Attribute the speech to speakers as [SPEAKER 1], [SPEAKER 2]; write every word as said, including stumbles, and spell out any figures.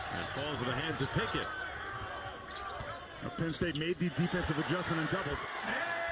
[SPEAKER 1] And falls in the hands of Pickett.
[SPEAKER 2] Now Penn State made the defensive adjustment and doubled.